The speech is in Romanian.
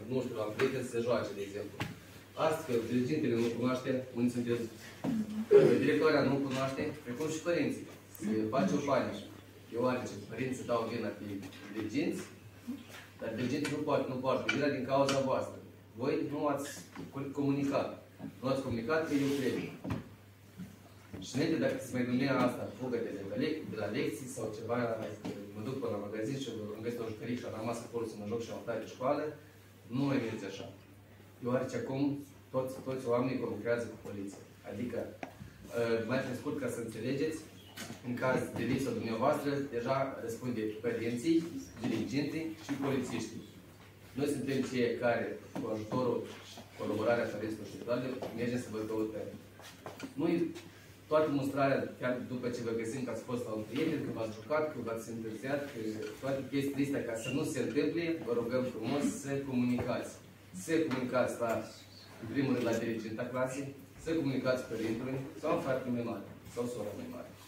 nu știu, la prieteni să se joace, de exemplu. Astfel, dirigintele nu cunoaște, unii sunteți, directoarea nu cunoaște, precum și părinții. Se face o panică. Deoarece părinții dau vina pe diriginți, dar diriginții nu poartă vina din cauza voastră. Voi nu ați comunicat. Nu ați comunicat că eu cred. Și înainte, dacă se mai gândea asta, fugă de la lecții sau ceva, mă duc până la magazin și îmi găsesc o jucărie și am rămas acolo să mă joc și am uitat de școală, nu mai merge așa. Deoarece acum toți oamenii conlucrează cu poliția. Adică, mai pe scurt, ca să înțelegeți, în caz de lipsă dumneavoastră, deja răspunde părinții, diriginții și polițiștii. Noi suntem cei care, cu ajutorul și colaborarea părinților și toate, mergem să vă căutăm. Nu-i toată mustrarea, chiar după ce vă găsim că ați fost la un prieten, că v-ați jucat, că v-ați întârziat, că toate chestiile astea, ca să nu se întâmple, vă rugăm frumos să comunicați. Să comunicați în primul rând la diriginta clasei, să comunicați părintului sau în frate mai mare, sau sora mai mare.